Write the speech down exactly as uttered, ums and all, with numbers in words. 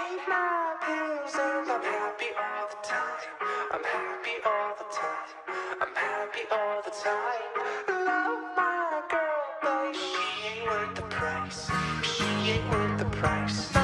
paid my bills and I'm happy all the time. I'm happy all the time. I'm happy all the time. Love my girl, but she ain't worth the price. She ain't worth the price.